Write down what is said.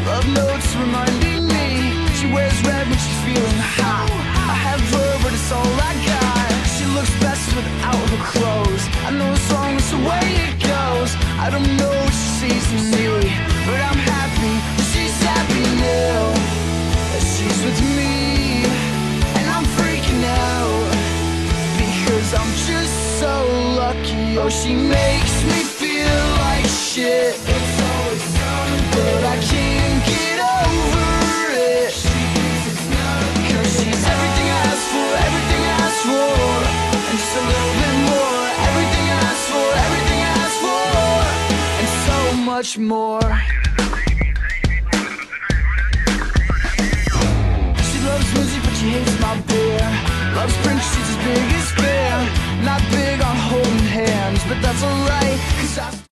Love notes reminding me she wears red when she's feeling hot. I have her, but it's all I got. She looks best without her clothes. I know it's wrong, it's the way it goes. I don't know what she sees in me, but I'm happy that she's happy now, that she's with me. And I'm freaking out because I'm just so lucky. Oh, she makes me feel like shit, but I can't get over it. Cause she's everything I asked for, everything I asked for, and just a little bit more. Everything I asked for, everything I asked for, and so much more. She loves music but she hates my beer. Loves Prince, she's as big as bear. Not big on holding hands, but that's alright, cause I